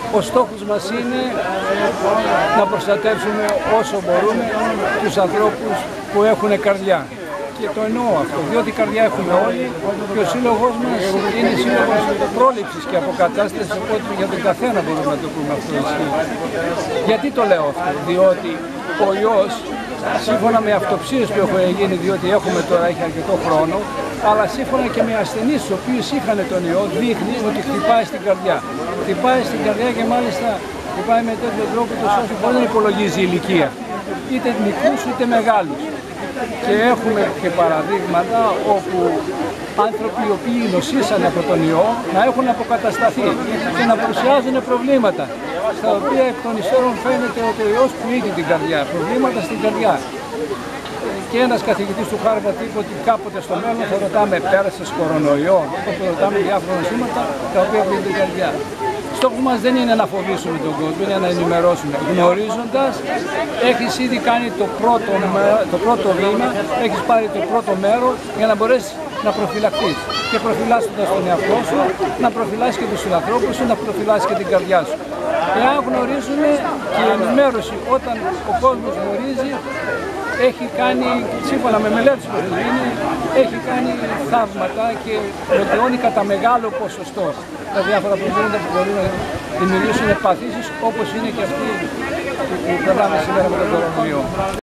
Ο στόχος μας είναι να προστατεύσουμε όσο μπορούμε τους ανθρώπους που έχουν καρδιά. Και το εννοώ αυτό, διότι η καρδιά έχουμε όλοι και ο σύλλογος μας είναι σύλλογος πρόληψης και αποκατάστασης, οπότε για τον καθένα μπορούμε να το πούμε αυτό. Γιατί το λέω αυτό, διότι ο ιός, σύμφωνα με αυτοψίες που έχουν γίνει, διότι έχουμε τώρα, έχει αρκετό χρόνο, αλλά σύμφωνα και με ασθενείς οι οποίοι είχαν τον ιό, δείχνει ότι χτυπάει στην καρδιά. Χτυπάει στην καρδιά και μάλιστα χτυπάει με τέτοιο τρόπο ώστε μπορεί να υπολογίζει η ηλικία, είτε μικρούς είτε μεγάλους. Και έχουμε και παραδείγματα όπου άνθρωποι οι οποίοι νοσήσαν από τον ιό να έχουν αποκατασταθεί και να παρουσιάζουν προβλήματα, στα οποία εκ των υστέρων φαίνεται ότι ο ιός πλήττει την καρδιά, προβλήματα στην καρδιά. Και ένας καθηγητής του Χάρβαρντ είπε ότι κάποτε στο μέλλον θα ρωτάμε πέρασες κορονοϊό, όπου ρωτάμε διάφορα νοσήματα τα οποία πλήττουν την καρδιά. Στόχος μας δεν είναι να φοβήσουμε τον κόσμο, είναι να ενημερώσουμε. Γνωρίζοντας, έχεις ήδη κάνει το πρώτο βήμα, έχεις πάρει το πρώτο μέρο για να μπορέσεις να προφυλαχθείς. Και προφυλάσσοντας τον εαυτό σου, να προφυλάσσεις και τους συνανθρώπους σου, να προφυλάσσεις και την καρδιά σου. Εάν γνωρίζουμε και η ενημέρωση όταν ο κόσμος γνωρίζει, έχει κάνει, σύμφωνα με μελέτες που έχει γίνει, έχει κάνει θαύματα και βελτιώνει κατά μεγάλο ποσοστό τα διάφορα προβλήματα που μπορούν να δημιουργήσουν παθήσεις, όπως είναι και αυτή που περνάμε σήμερα με τον κορονοϊό.